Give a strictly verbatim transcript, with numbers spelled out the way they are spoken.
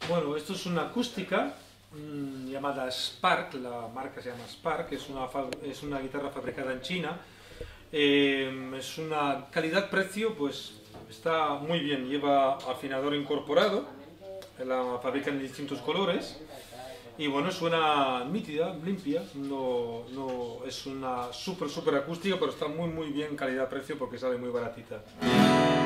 Bueno, esto es una acústica mmm, llamada Spark, la marca se llama Spark, es una, es una guitarra fabricada en China. Eh, es una calidad-precio, pues está muy bien, lleva afinador incorporado, la fabrican en distintos colores y bueno, suena nítida, limpia, no, no es una súper súper acústica, pero está muy muy bien calidad-precio porque sale muy baratita.